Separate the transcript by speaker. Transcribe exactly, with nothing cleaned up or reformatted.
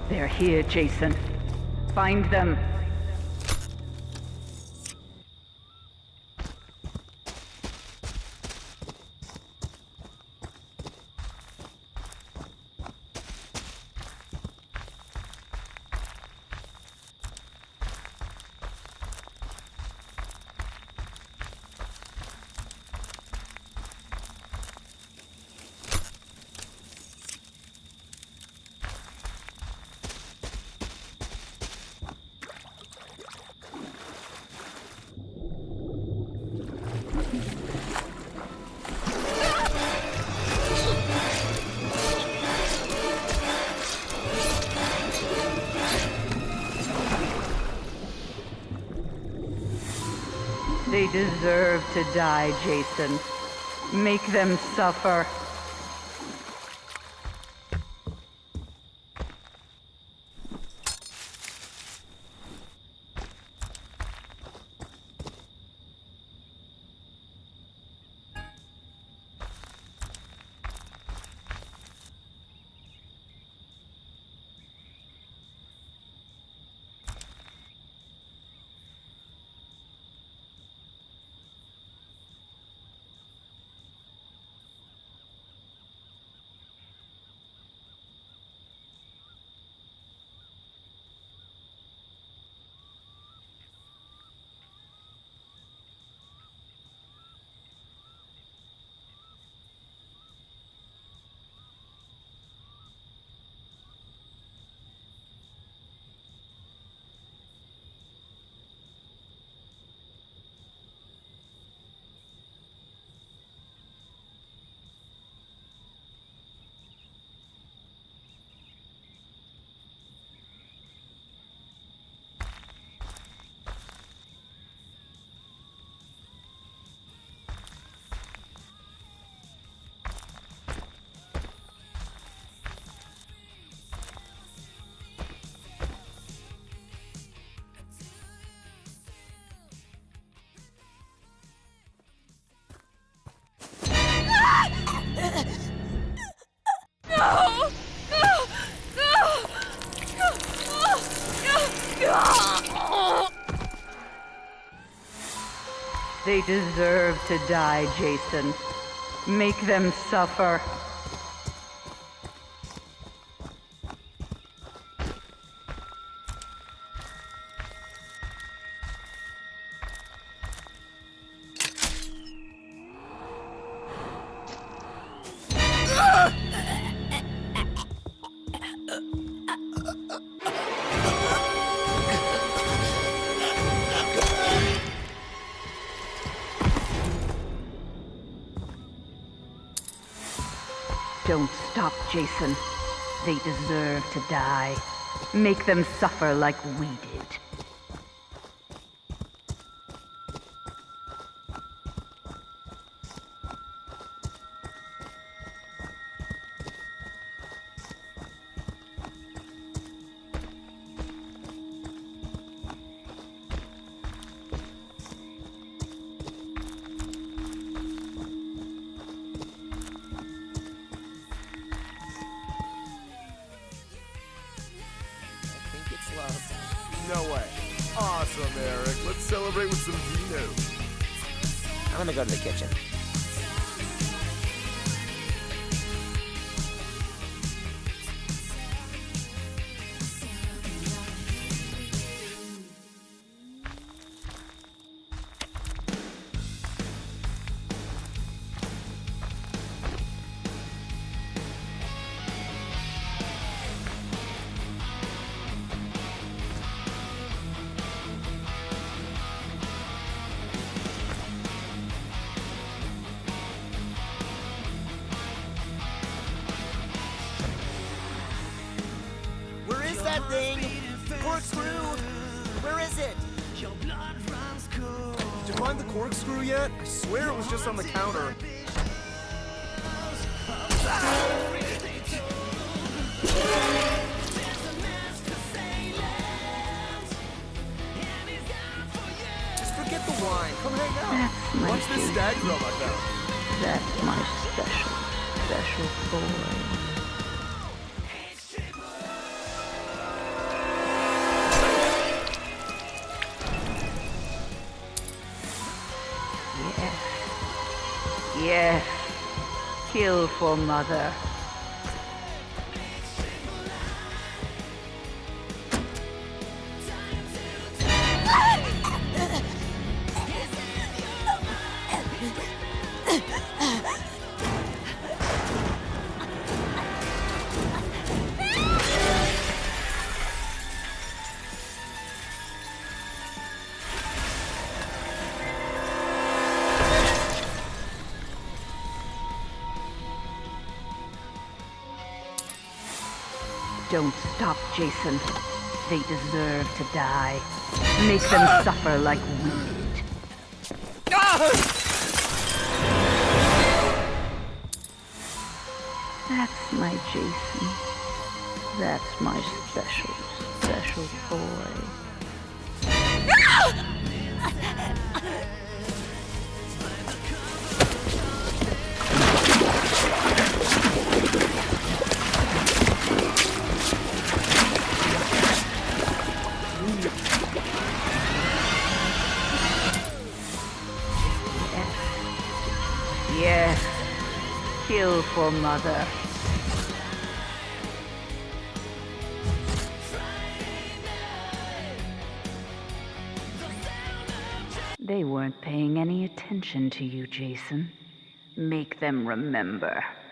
Speaker 1: They're here, Jason. Find them. They deserve to die, Jason. Make them suffer. They deserve to die, Jason. Make them suffer. Don't stop, Jason. They deserve to die. Make them suffer like we did.
Speaker 2: No way. Awesome, Eric. Let's celebrate with some vino.
Speaker 3: I'm gonna go to the kitchen. That thing! Corkscrew! Where is it?
Speaker 2: Did you find the corkscrew yet? I swear it was just on the counter. Just forget the wine. Come hang out.
Speaker 1: That's my
Speaker 2: Watch this
Speaker 1: Jason.
Speaker 2: stag drum I found.
Speaker 1: That's my special, special boy. Kill for mother. Don't stop, Jason. They deserve to die. Make them suffer like weed. That's my Jason. That's my special, special boy. Yes, kill for mother. They weren't paying any attention to you, Jason. Make them remember.